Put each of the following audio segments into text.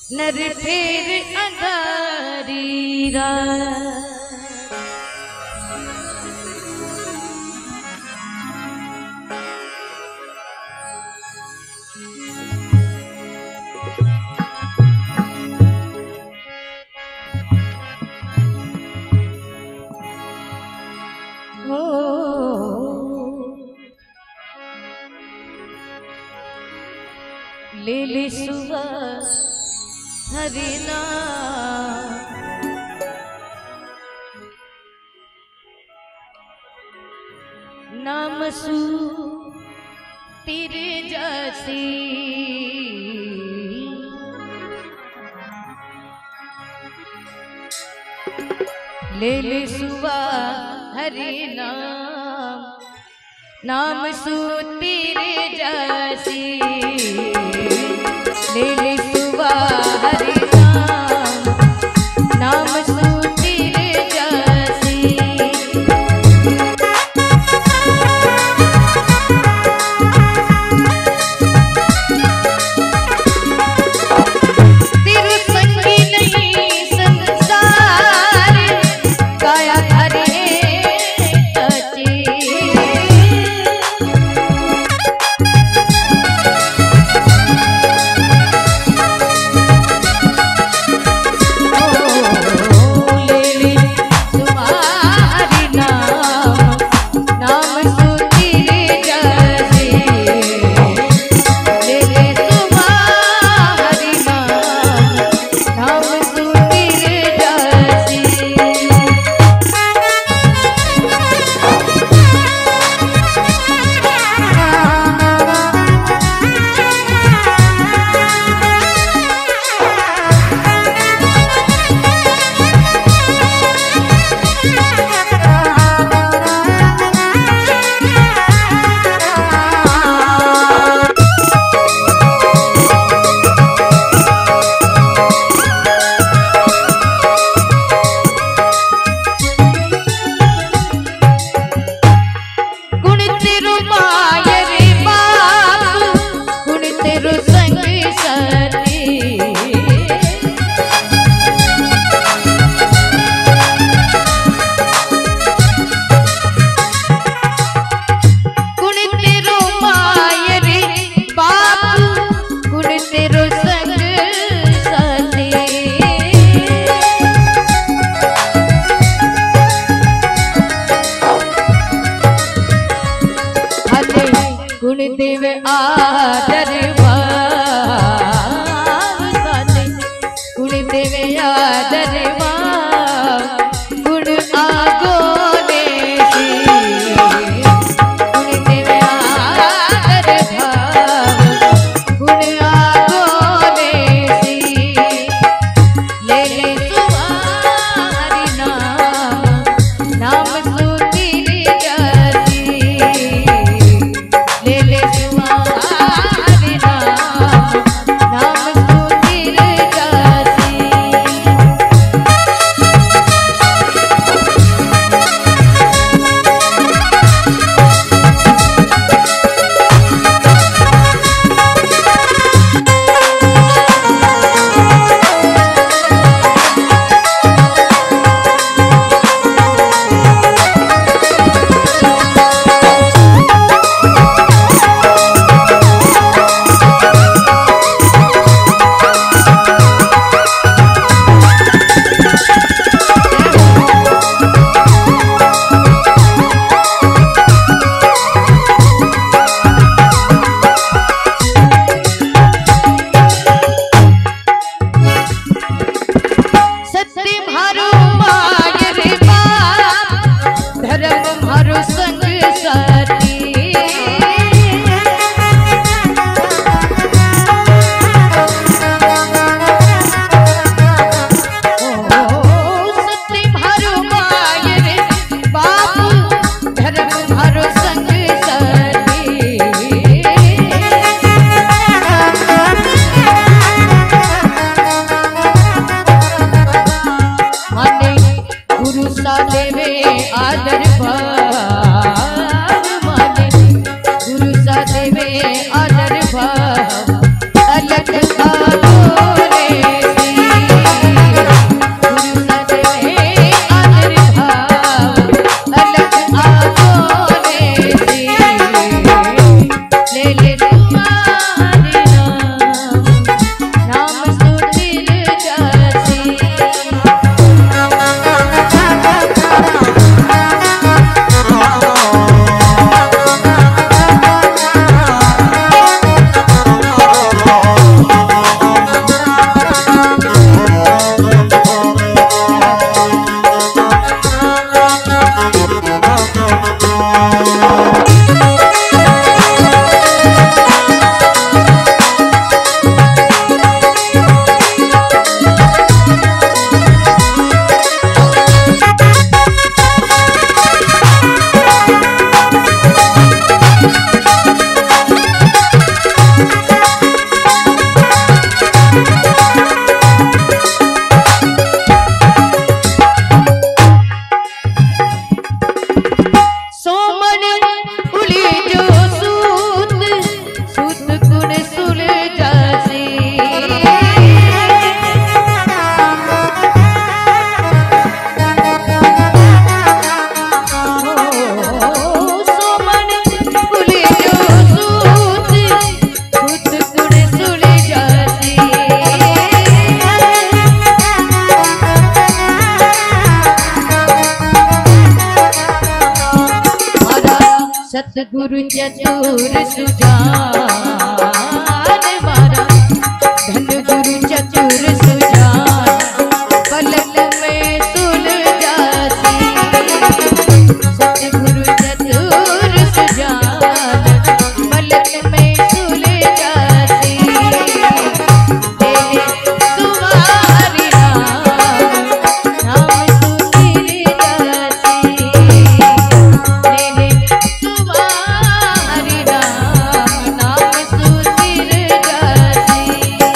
नर फेर अंधारी रात। ले ले सुबह हरि नाम सु तेरे जैसी ले ले सुबह हरि नाम सु तेरे जैसी ले ले सुबह हरि नाम सु तेरे जैसी। तेरे संगी नहीं संसार काया हरे कचे। सतगुरु चतुर सुजान मारा धन गुरु चतुर सुजान पलक में सुलझासी सतगुरु चतुर सुजान पलक में सुलझासी तेरे तुम्हारी नाम सुधीर जासी तेरे तुम्हारी नाम सुधीर जासी।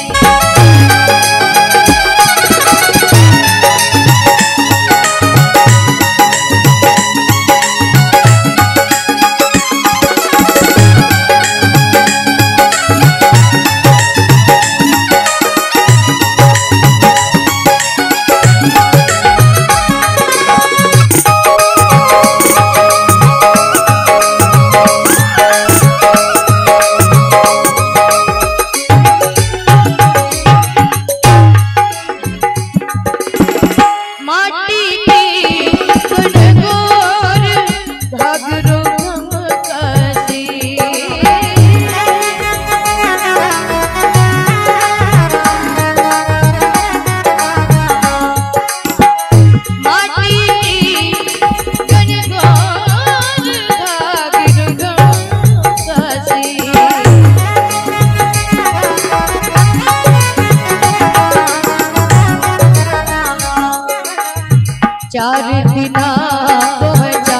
चार दिना पहुँचा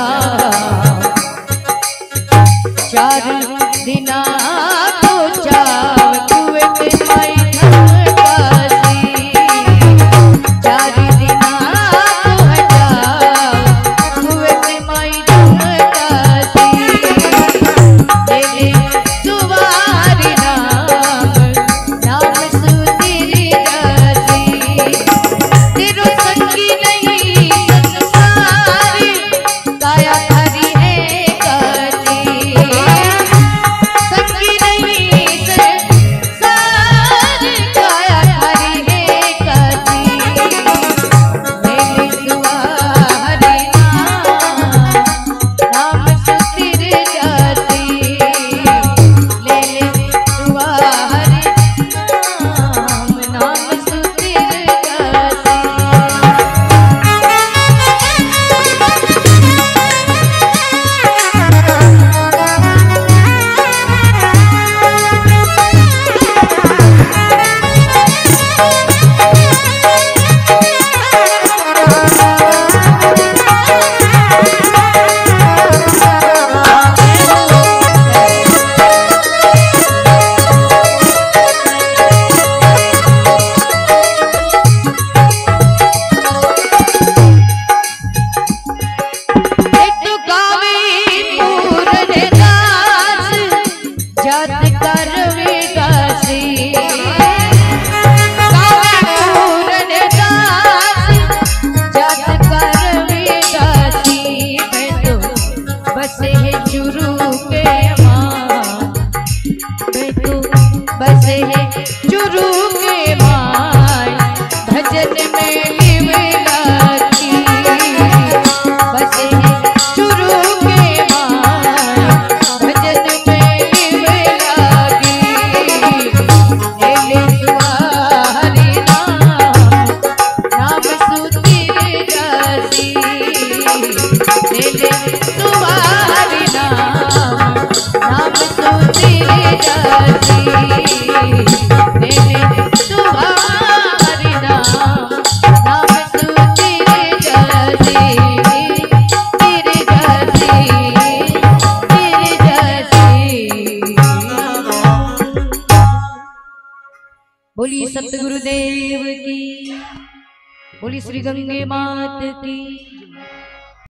चार दिना पहुँचा कुएं के माई धमकासी चार दिना पहुँचा कुएं के माई धमकासी तेरे तुम्हारी नाम सुधीर जासी तेरो संगी नहीं काया हरी है काजी संगी नहीं सारी काया हरी है काजी मेरी तुम्हारी नाम सुधीर जाती ले तुम्हारी नाम सुधीर जाती। बसे है चुरू के माय भजन में लिवलाती बसे है चुरू के माय भजन में लिवलाती ले तुम्हारी नाम सुधीर जासी ले तुम्हारी नाम सुधीर जासी मेरे तुम्हारी नाम सुधीर जासी तेरे जासी। बोली सतगुरुदेव की बोली श्री गंगे मात की।